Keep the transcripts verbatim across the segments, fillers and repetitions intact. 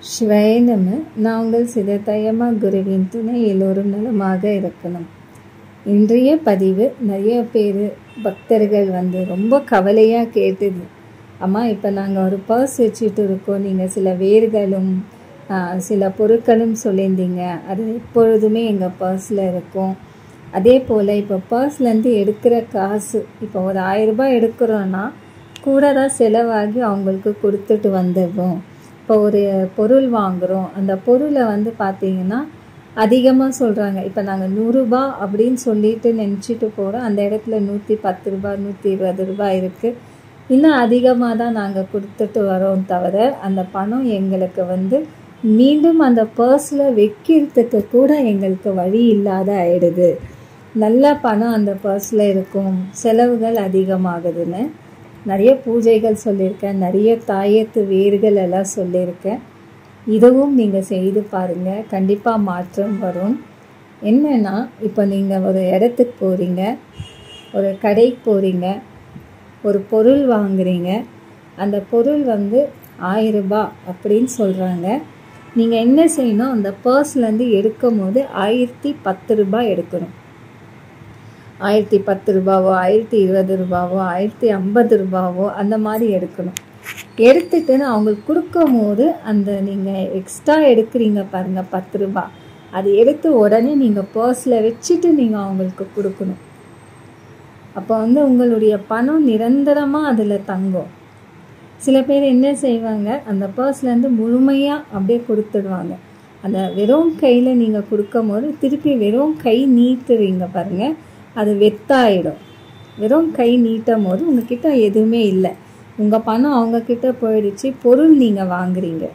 சிவாய நம. நாங்கள் சிததயமா குருவின் துணை எல்லோரும் நலமாக இருக்கணும். இன்றைய பதிவு நிறைய பேர் பக்தர்கள் வந்து ரொம்ப கவலையாக கேட்டுது. அம்மா, இப்போ நாங்கள் ஒரு பர்ஸ் வச்சுட்டு இருக்கோம், நீங்கள் சில வேர்களும் சில பொருட்களும் சொல்லியிருந்தீங்க, அது எப்பொழுதுமே எங்கள் பர்ஸில் இருக்கும். அதே போல் இப்போ பர்ஸ்லேருந்து எடுக்கிற காசு, இப்போ ஒரு ஆயிரரூபா எடுக்கிறோன்னா கூட தான் செலவாகி அவங்களுக்கு கொடுத்துட்டு வந்துடுறோம். இப்போ ஒரு பொருள் வாங்குகிறோம், அந்த பொருளை வந்து பார்த்திங்கன்னா அதிகமாக சொல்கிறாங்க. இப்போ நாங்கள் நூறுரூபா அப்படின்னு சொல்லிட்டு நினச்சிட்டு போகிறோம், அந்த இடத்துல நூற்றி பத்து ரூபா நூற்றி இருபது ரூபாய் இருக்குது. இன்னும் அதிகமாக தான் நாங்கள் கொடுத்துட்டு வரோம், தவிர அந்த பணம் எங்களுக்கு வந்து மீண்டும் அந்த பர்ஸில் வைக்கிறதுக்கு கூட எங்களுக்கு வழி இல்லாத ஆயிடுது. நல்ல பணம் அந்த பர்ஸில் இருக்கும், செலவுகள் அதிகமாகுதுன்னு நிறைய பூஜைகள் சொல்லியிருக்கேன், நிறைய தாயத்து வேர்கள் எல்லாம் சொல்லியிருக்கேன். இதுவும் நீங்கள் செய்து பாருங்கள், கண்டிப்பாக மாற்றம் வரும். என்னென்னா, இப்போ நீங்கள் ஒரு இடத்துக்கு போகிறீங்க, ஒரு கடைக்கு போகிறீங்க, ஒரு பொருள் வாங்குறீங்க, அந்த பொருள் வந்து ஆயிரரூபா அப்படின்னு சொல்கிறாங்க. நீங்கள் என்ன செய்யணும், அந்த பர்ஸ்லேருந்து எடுக்கும் போது ஆயிரத்தி பத்து ரூபாய் எடுக்கணும். ஆயிரத்தி பத்து ரூபாவோ ஆயிரத்தி இருபது ரூபாவோ ஆயிரத்தி ஐம்பது ரூபாவோ அந்த மாதிரி எடுக்கணும். எடுத்துட்டுன்னு அவங்களுக்கு கொடுக்கும் போது அந்த நீங்கள் எக்ஸ்ட்ரா எடுக்கிறீங்க பாருங்கள், பத்து ரூபா, அது எடுத்து உடனே நீங்கள் பர்ஸில் வச்சுட்டு நீங்கள் அவங்களுக்கு கொடுக்கணும். அப்போ வந்து உங்களுடைய பணம் நிரந்தரமாக அதில் தங்கும். சில பேர் என்ன செய்வாங்க, அந்த பர்ஸ்லேருந்து முழுமையாக அப்படியே கொடுத்துடுவாங்க. அந்த வெறும் கையில் நீங்கள் கொடுக்கும் போது திருப்பி வெறும் கை நீட்டுறீங்க பாருங்கள், அது வெத்தாயிடும். வெறும் கை நீட்டும் போது உங்ககிட்ட எதுவுமே இல்லை, உங்கள் பணம் அவங்கக்கிட்ட போயிடுச்சு, பொருள் நீங்கள் வாங்குறீங்க.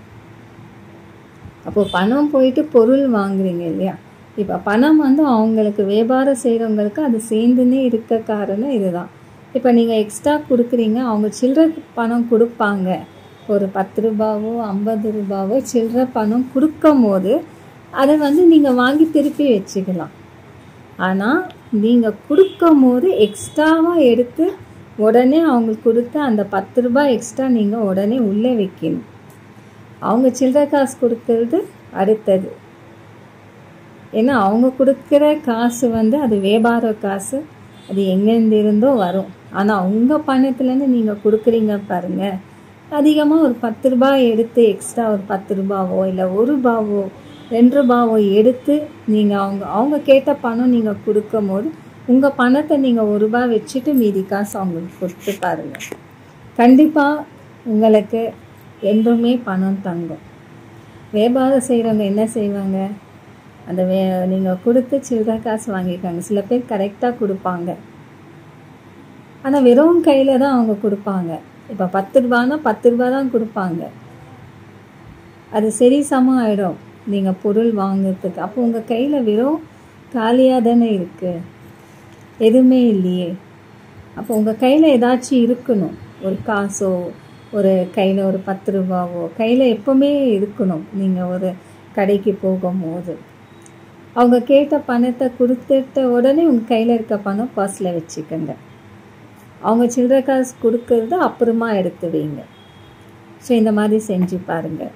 அப்போது பணம் போயிட்டு பொருள் வாங்குறீங்க இல்லையா. இப்போ பணம் வந்து அவங்களுக்கு வியாபாரம் செய்கிறவங்களுக்கு அது சேர்ந்துன்னே இருக்க காரணம் இதுதான். இப்போ நீங்கள் எக்ஸ்ட்ரா கொடுக்குறீங்க, அவங்க சில்லறை பணம் கொடுப்பாங்க, ஒரு பத்து ரூபாவோ ஐம்பது ரூபாவோ சில்லறை பணம் கொடுக்கும் போது அதை வந்து நீங்கள் வாங்கி திருப்பி வச்சுக்கலாம். ஆனால் நீங்கள் கொடுக்கும் போது எக்ஸ்ட்ராவாக எடுத்து உடனே அவங்களுக்கு கொடுத்து அந்த பத்து ரூபாய் எக்ஸ்ட்ரா நீங்கள் உடனே உள்ளே வைக்கணும். அவங்க சில்லறை காசு கொடுக்கறது அடுத்தது. ஏன்னா அவங்க கொடுக்குற காசு வந்து அது வியாபார காசு, அது எங்கேருந்து இருந்தோ வரும். ஆனால் உங்கள் பணத்துலேருந்து நீங்கள் கொடுக்குறீங்க பாருங்கள், அதிகமாக ஒரு பத்து ரூபாய் எடுத்து எக்ஸ்ட்ரா ஒரு பத்து ரூபாவோ இல்லை ஒரு ரூபாவோ ரெண்டு ரூபாவோ எடுத்து நீங்கள் அவங்க அவங்க கேட்ட பணம் நீங்கள் கொடுக்கும் போது உங்கள் பணத்தை நீங்கள் ஒரு ரூபாய் வச்சுட்டு மீதி காசு அவங்களுக்கு கொடுத்து பாருங்கள். கண்டிப்பாக உங்களுக்கு என்றுமே பணம் தங்கும். வியாபாரம் செய்கிறவங்க என்ன செய்வாங்க, அந்த வே நீங்கள் கொடுத்து சில்லறை காசு வாங்கிக்காங்க. சில பேர் கரெக்டாக கொடுப்பாங்க, ஆனால் வெறும் கையில் தான் அவங்க கொடுப்பாங்க. இப்போ பத்து ரூபானா பத்து ரூபா தான் கொடுப்பாங்க, அது சரி சமம் ஆகிடும் நீங்கள் பொருள் வாங்கிறதுக்கு. அப்போ உங்கள் கையில் வெறும் காலியாக தானே இருக்குது, எதுவுமே இல்லையே. அப்போ உங்கள் கையில் ஏதாச்சும் இருக்கணும், ஒரு காசோ ஒரு கையில் ஒரு பத்து ரூபாவோ கையில் எப்போவுமே இருக்கணும். நீங்கள் ஒரு கடைக்கு போகும்போது அவங்க கேட்ட பணத்தை கொடுத்துட்ட உடனே உங்கள் கையில் இருக்க பணம் பர்ஸில் வச்சுக்கோங்க. அவங்க சில்லறை காசு கொடுக்கறது அப்புறமா எடுத்து வைங்க. ஸோ இந்த மாதிரி செஞ்சு பாருங்கள்.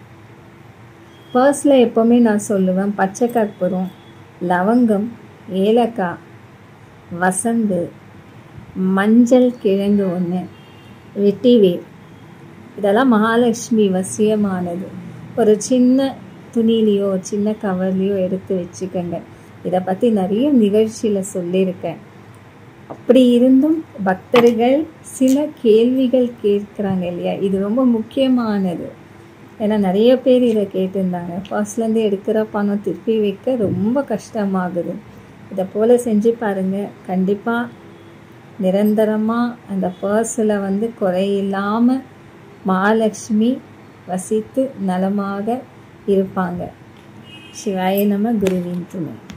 பர்ஸில் எப்போவுமே நான் சொல்லுவேன், பச்சை கற்பூரம், லவங்கம், ஏலக்காய், வசந்து, மஞ்சள் கிழங்கு ஒன்று, வெட்டிவேர், இதெல்லாம் மகாலட்சுமி வசியமானது. ஒரு சின்ன துணிலையோ சின்ன கவர்லையோ எடுத்து வச்சுக்கோங்க. இதை பற்றி நிறைய நிகழ்ச்சியில் சொல்லியிருக்கேன். அப்படி இருந்தும் பக்தர்கள் சில கேள்விகள் கேட்குறாங்க இல்லையா, இது ரொம்ப முக்கியமானது. ஏன்னா நிறைய பேர் இதை கேட்டிருந்தாங்க, பர்ஸ்லேருந்து எடுக்கிற பணம் திருப்பி வைக்க ரொம்ப கஷ்டமாகுது. இதை போல் செஞ்சு பாருங்கள், கண்டிப்பாக நிரந்தரமாக அந்த பர்ஸில் வந்து குறையில்லாமல் மகாலட்சுமி வசித்து நலமாக இருப்பாங்க. சிவாய நம. குருவின் துணை.